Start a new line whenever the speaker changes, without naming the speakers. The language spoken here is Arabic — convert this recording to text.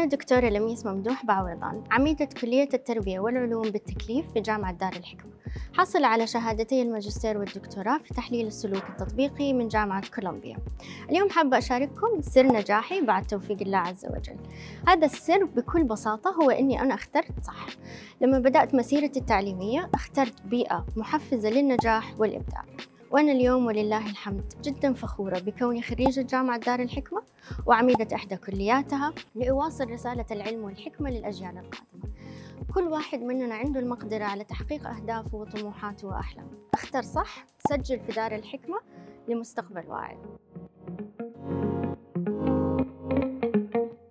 أنا دكتورة لميس ممدوح بعويضان، عميدة كلية التربية والعلوم بالتكليف في جامعة دار الحكمة، حاصلة على شهادتي الماجستير والدكتوراه في تحليل السلوك التطبيقي من جامعة كولومبيا. اليوم حابة أشارككم سر نجاحي بعد توفيق الله عز وجل. هذا السر بكل بساطة هو إني أنا اخترت صح. لما بدأت مسيرتي التعليمية اخترت بيئة محفزة للنجاح والإبداع، وأنا اليوم ولله الحمد جدا فخورة بكوني خريجة جامعة دار الحكمة وعميدة إحدى كلياتها لأواصل رسالة العلم والحكمة للأجيال القادمة. كل واحد مننا عنده المقدرة على تحقيق أهدافه وطموحاته وأحلامه. اختر صح، سجل في دار الحكمة لمستقبل واعد.